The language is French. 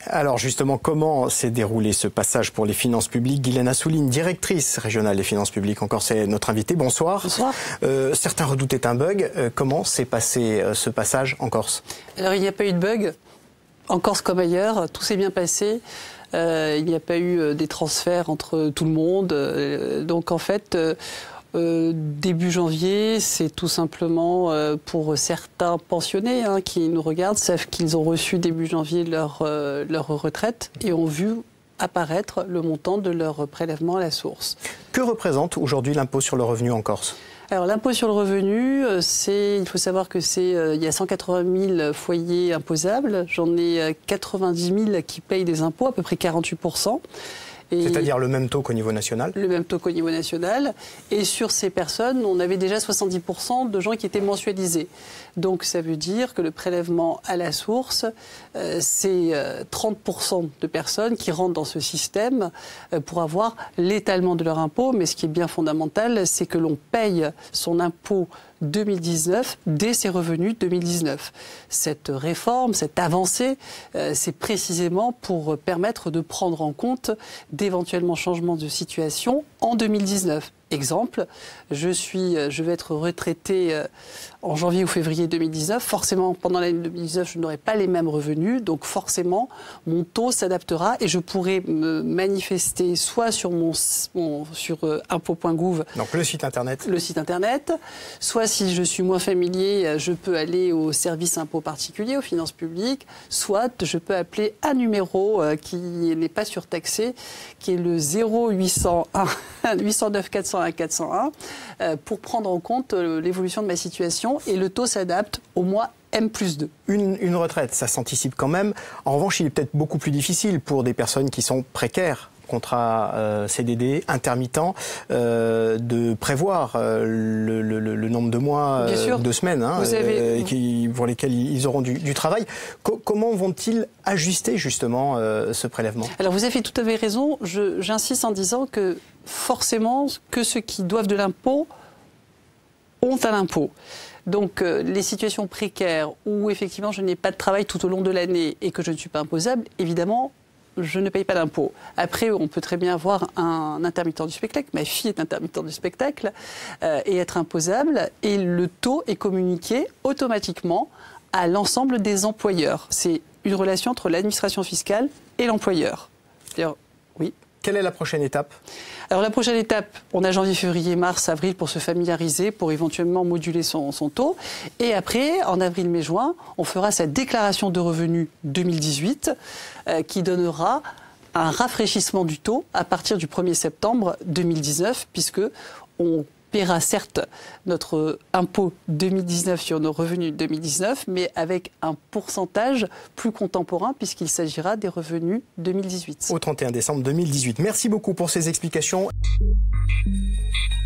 Alors justement, comment s'est déroulé ce passage pour les finances publiques? Guylaine Assouline, directrice régionale des finances publiques en Corse, est notre invitée. Bonsoir. Bonsoir. Certains redoutaient un bug. Comment s'est passé ce passage en Corse? Alors il n'y a pas eu de bug. En Corse comme ailleurs, tout s'est bien passé. Il n'y a pas eu des transferts entre tout le monde. Donc en fait, début janvier, c'est tout simplement pour certains pensionnés qui nous regardent, savent qu'ils ont reçu début janvier leur retraite et ont vu apparaître le montant de leur prélèvement à la source. Que représente aujourd'hui l'impôt sur le revenu en Corse? Alors l'impôt sur le revenu, il faut savoir que il y a 180 000 foyers imposables. J'en ai 90 000 qui payent des impôts, à peu près 48%. C'est-à-dire le même taux qu'au niveau national? Le même taux qu'au niveau national. Et sur ces personnes, on avait déjà 70% de gens qui étaient mensualisés. Donc ça veut dire que le prélèvement à la source, c'est 30% de personnes qui rentrent dans ce système pour avoir l'étalement de leur impôt. Mais ce qui est bien fondamental, c'est que l'on paye son impôt 2019 dès ses revenus 2019. Cette réforme, cette avancée, c'est précisément pour permettre de prendre en compte d'éventuellement changements de situation en 2019. Exemple, je vais être retraité en janvier ou février 2019. Forcément, pendant l'année 2019, je n'aurai pas les mêmes revenus. Donc forcément, mon taux s'adaptera et je pourrai me manifester soit sur sur impôt.gouv. Donc le site internet. Le site internet. Soit si je suis moins familier, je peux aller au service impôt particulier, aux finances publiques. Soit je peux appeler un numéro qui n'est pas surtaxé, qui est le 0801 809 401 401 pour prendre en compte l'évolution de ma situation et le taux s'adapte au mois M+2. Une retraite, ça s'anticipe quand même. En revanche, il est peut-être beaucoup plus difficile pour des personnes qui sont précaires, contrat CDD, intermittent, de prévoir le nombre de mois, de semaines pour lesquels ils auront du travail. Comment vont-ils ajuster justement ce prélèvement? Alors vous avez tout à fait raison. J'insiste en disant que forcément que ceux qui doivent de l'impôt ont un impôt. Donc les situations précaires où effectivement je n'ai pas de travail tout au long de l'année et que je ne suis pas imposable, évidemment, je ne paye pas d'impôt. Après, on peut très bien avoir un intermittent du spectacle. Ma fille est intermittent du spectacle et être imposable. Et le taux est communiqué automatiquement à l'ensemble des employeurs. C'est une relation entre l'administration fiscale et l'employeur. Oui. Quelle est la prochaine étape? Alors la prochaine étape, on a janvier, février, mars, avril pour se familiariser, pour éventuellement moduler son taux. Et après, en avril, mai, juin, on fera sa déclaration de revenus 2018 qui donnera un rafraîchissement du taux à partir du 1er septembre 2019 puisque on paiera certes notre impôt 2019 sur nos revenus 2019, mais avec un pourcentage plus contemporain puisqu'il s'agira des revenus 2018. Au 31 décembre 2018. Merci beaucoup pour ces explications.